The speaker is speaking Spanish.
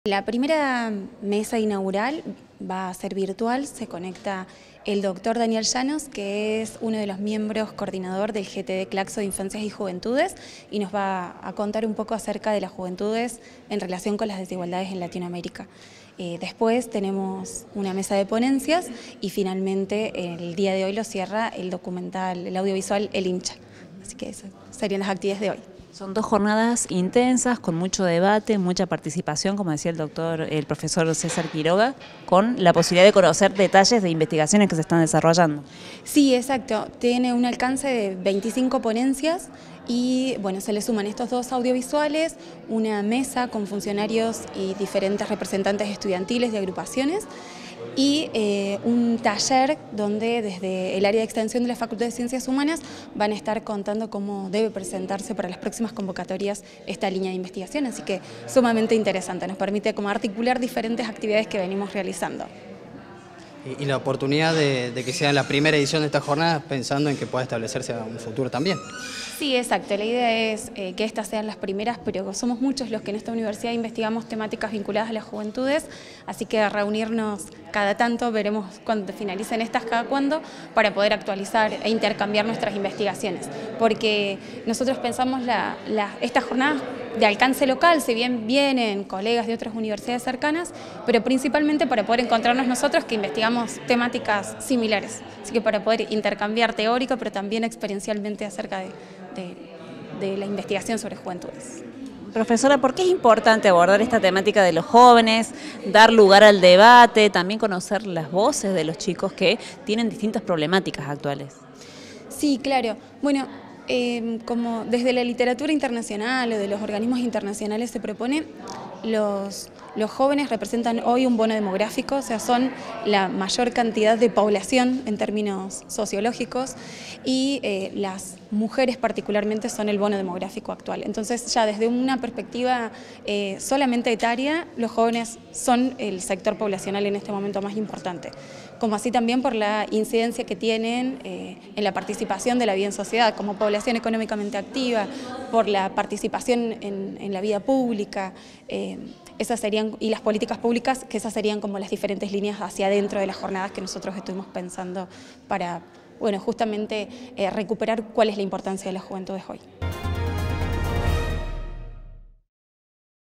La primera mesa inaugural va a ser virtual, se conecta el doctor Daniel Llanos, que es uno de los miembros coordinador del GTD Claxo de Infancias y Juventudes, y nos va a contar un poco acerca de las juventudes en relación con las desigualdades en Latinoamérica. Después tenemos una mesa de ponencias y finalmente el día de hoy lo cierra el documental, el audiovisual El Hincha. Así que esas serían las actividades de hoy. Son dos jornadas intensas, con mucho debate, mucha participación, como decía el profesor César Quiroga, con la posibilidad de conocer detalles de investigaciones que se están desarrollando. Sí, exacto. Tiene un alcance de 25 ponencias y bueno, se le suman estos dos audiovisuales, una mesa con funcionarios y diferentes representantes estudiantiles de agrupaciones y un taller donde desde el área de extensión de la Facultad de Ciencias Humanas van a estar contando cómo debe presentarse para las próximas convocatorias esta línea de investigación, así que sumamente interesante, nos permite como articular diferentes actividades que venimos realizando. Y la oportunidad de que sea la primera edición de esta jornada, pensando en que pueda establecerse a un futuro también. Sí, exacto. La idea es que estas sean las primeras, pero somos muchos los que en esta universidad investigamos temáticas vinculadas a las juventudes, así que reunirnos cada tanto, veremos cuando finalicen estas cada cuándo, para poder actualizar e intercambiar nuestras investigaciones. Porque nosotros pensamos estas jornadas de alcance local, si bien vienen colegas de otras universidades cercanas, pero principalmente para poder encontrarnos nosotros que investigamos temáticas similares. Así que para poder intercambiar teórico, pero también experiencialmente acerca de la investigación sobre juventudes. Profesora, ¿por qué es importante abordar esta temática de los jóvenes, dar lugar al debate, también conocer las voces de los chicos que tienen distintas problemáticas actuales? Sí, claro. Bueno, como desde la literatura internacional o de los organismos internacionales se propone, los jóvenes representan hoy un bono demográfico, o sea, son la mayor cantidad de población en términos sociológicos y las mujeres particularmente son el bono demográfico actual. Entonces ya desde una perspectiva solamente etaria, los jóvenes son el sector poblacional en este momento más importante, como así también por la incidencia que tienen en la participación de la vida en sociedad, como población económicamente activa, por la participación en la vida pública, esas serían, y las políticas públicas, que esas serían como las diferentes líneas hacia adentro de las jornadas que nosotros estuvimos pensando para, bueno, justamente recuperar cuál es la importancia de las juventudes hoy.